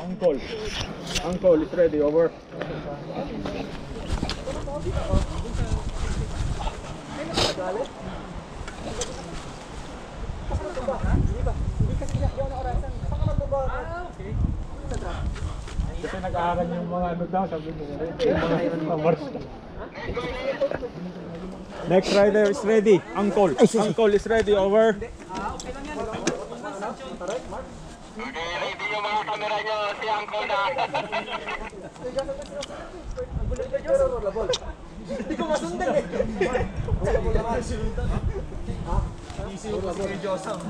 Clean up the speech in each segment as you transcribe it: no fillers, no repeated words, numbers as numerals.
Uncle. Uncle is ready, over. Kasi nag-aaral yung mga ano daw, sabi nila rin, yung mga numbers. Next rider is ready, Uncle. Uncle is ready, over. Okay, ready yung mga camera nyo, si Uncle na. Hindi ko masundan eh. Easy yung kasi kay Josam.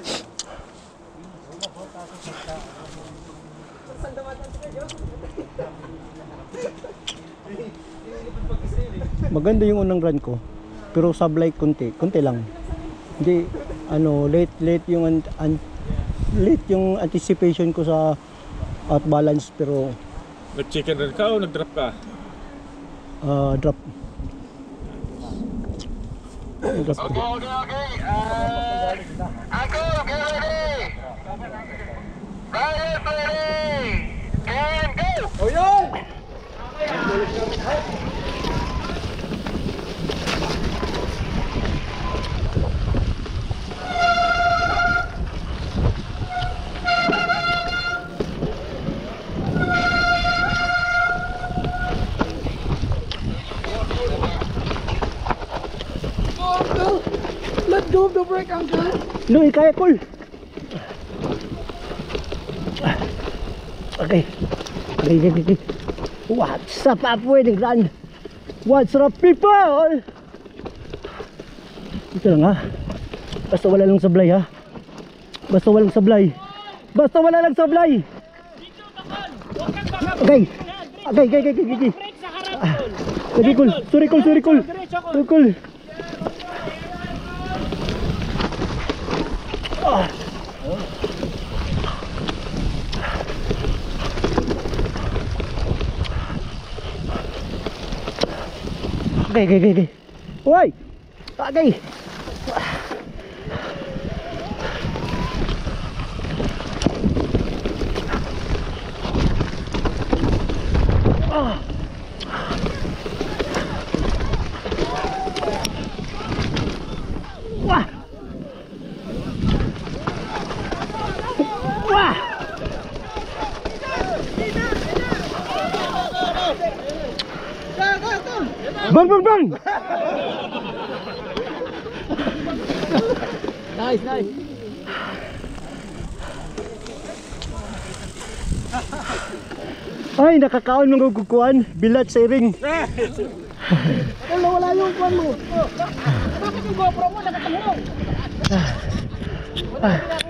Maganda yung unang run ko, pero sablay konti lang. Hindi ano, late yung anticipation ko sa out balance, pero Nag-chicken run ka o nag-drop ka? drop. Okay. Uncle, get ready. Riders ready. And go. O yun! Let go of the brake, Uncle. No, kaya cool. Okay. What's up, wedding run? What's up, people? Ito lang ha. Basta wala lang sablay ha. Basta wala lang sablay. Okay. Sorry, cool. Okay. Hoy! Okay. Bang! Nice. Ay, nakakaon ng gugukuan, bilat sa ring. Wala yung kuan mo. Bakit yung GoPro mo nakatulong?